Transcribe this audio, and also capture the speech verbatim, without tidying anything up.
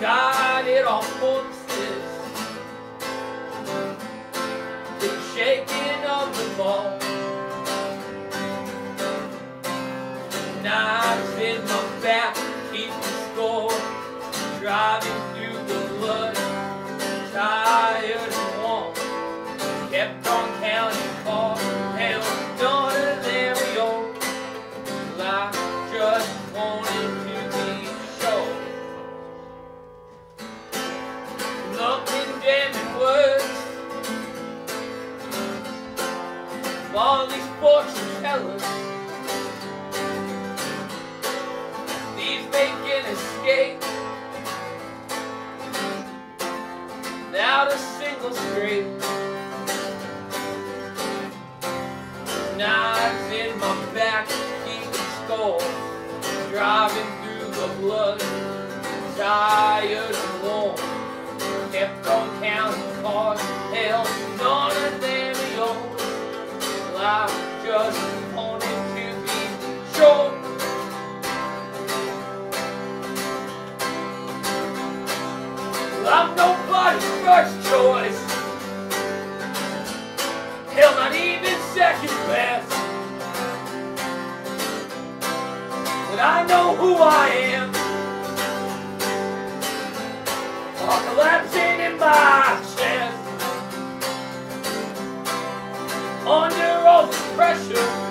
guided on purposes, the shaking of the ball. Knives in my back, keeping score, driving through the blood, tired and warm, kept on counting cars, held on to them old. I just wanted to be sure. Nothing damning words, all these fortune tellers, these making escape without a single scrape. Knives in my back, keeping score, driving through the blood, tired and warm, kept on counting cars, held on to them old. Well, I just wanted to be sure. Well, I'm nobody's first choice, hell, not even second best. But I know who I am, all collapsing in my chest, under all the pressure.